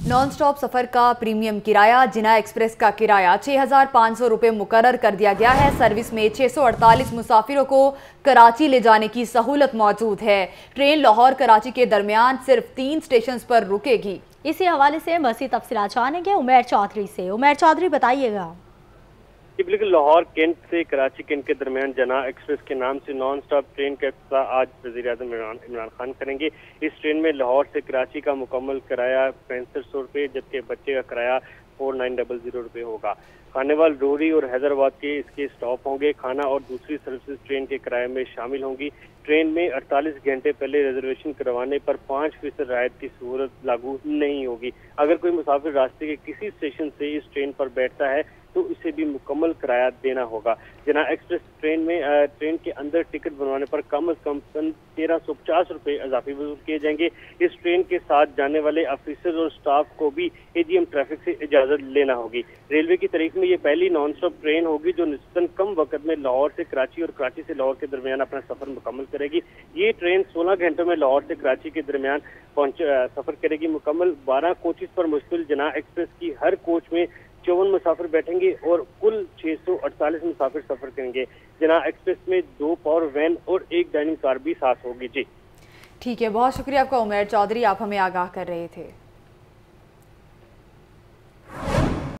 Naan stop سفر کا premium کرایہ جناح ایکسپریس کا کرایہ 6,500 روپے مقرر کر دیا گیا ہے۔ سروس میں 648 مسافروں کو کراچی لے جانے کی سہولت موجود ہے۔ ٹرین لاہور کراچی کے درمیان صرف 3 سٹیشنز پر رکے گی۔ اسی حوالے سے مزید تفصیلات جانیں گے عمیر چودھری سے۔ عمیر چودھری بتائیے گا۔ بالکل، لاہور کینٹ سے کراچی کینٹ کے درمیان جناح ایکسپریس کے نام سے نان سٹاپ ٹرین کا افتتاح آج وزیر اعظم عمران خان کریں گے۔ اس ٹرین میں لاہور سے کراچی کا مکمل کرایہ 6500 روپے جبکہ بچے کا کرایہ 4900 روپے ہوگا۔ خانیوال، روری اور حیدرآباد کے اس کے اسٹاپ ہوں گے۔ کھانا اور دوسری سروسز ٹرین کے کرایے میں شامل ہوں گی۔ ٹرین میں 48 گھنٹے پہلے ریزرویشن کروانے پر 5% رعایت کی صورت لاگو نہیں ہوگی۔ اگر کوئی مسافر راستے کے کسی اسٹیشن سے اس ٹرین پر بیٹھتا ہے تو اسے بھی مکمل کرایہ دینا ہوگا۔ جناح ایکسپریس ٹرین کے اندر ٹکٹ بنوانے پر کم از کم 1350 روپے اضافی وصول کیے جائیں گے۔ اس ٹرین کے ساتھ جانے والے آفیسر اور سٹاف کو بھی AGM ٹریفک سے اجازت لینا ہوگی۔ ریلوے کی تاریخ میں یہ پہلی نان سٹاپ ٹرین ہوگی جو نسبتاً کم وقت میں لاہور سے کراچی اور کراچی سے لاہور کے درمیان اپنا سفر مکمل کرے گی۔ یہ ٹرین 16 گھنٹوں میں لاہور سے کراچی کے درمیان سفر کرے گی۔ مکمل 12 کوچز پر مشتمل جناح ایکسپریس کی ہر کوچ میں 54 مسافر بیٹھیں گے اور کل 648 مسافر سفر کریں گے۔ جناح ایکسپریس میں 2 پاور وین اور 1 ڈائننگ کار بھی ساتھ ہوگی۔ جی ٹھیک ہے، بہت شکریہ آپ کا عمیر چودھری، آپ ہمیں آگاہ کر رہے تھے۔